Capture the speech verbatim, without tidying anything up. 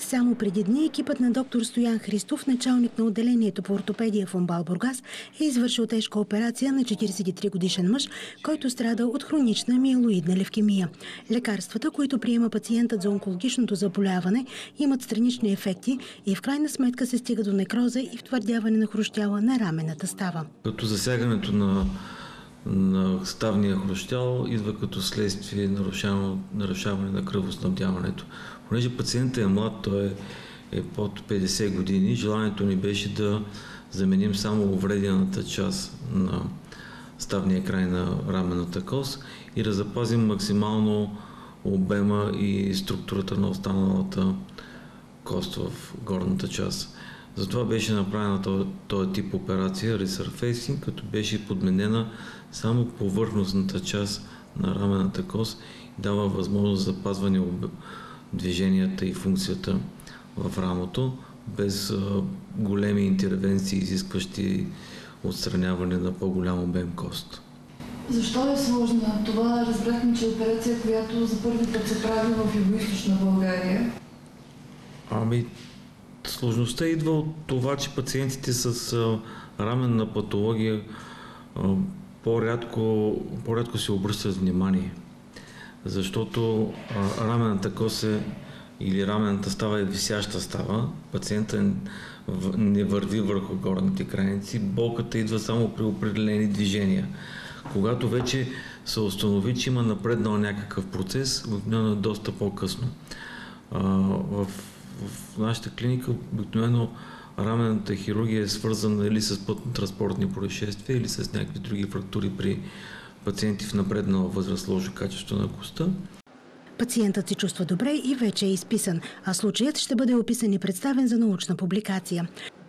Само преди дни екипът на доктор Стоян Христов, началник на отделението по ортопедия в УМБАЛ Бургас, е извършил тежка операция на четиридесет и три годишен мъж, който страда от хронична миелоидна левкемия. Лекарствата, които приема пациентът за онкологичното заболяване, имат странични ефекти и в крайна сметка се стига до некроза и втвърдяване на хрущяла на рамената става. Като засягането на на ставния хрущял идва като следствие нарушаване, нарушаване на кръвоснабдяването. Понеже пациентът е млад, той е, е под петдесет години, желанието ни беше да заменим само увредената част на ставния край на рамената кост и да запазим максимално обема и структурата на останалата кост в горната част. Затова беше направена този, този тип операция, ресърфейсинг, като беше подменена само повърхностната част на рамената кост и дава възможност за запазване движенията и функцията в рамото, без а, големи интервенции, изискващи отстраняване на по-голям обем кост. Защо е сложна? Това разбрахме, че е операция, която за първи път се прави в Югоизточна България. Ами, сложността идва от това, че пациентите с а, раменна патология а, по-рядко, по-рядко се обръщат внимание, защото а, раменната кост е, или раменната става е висяща става, пациентът не върви върху горните крайници, болката идва само при определени движения. Когато вече се установи, че има напреднал някакъв процес, обикновено е доста по-късно. В, в нашата клиника обикновено раменната хирургия е свързана или с пътно-транспортни происшествия, или с някакви други фрактури при пациенти в напреднала възраст, лошо качество на костта. Пациентът се чувства добре и вече е изписан, а случаят ще бъде описан и представен за научна публикация.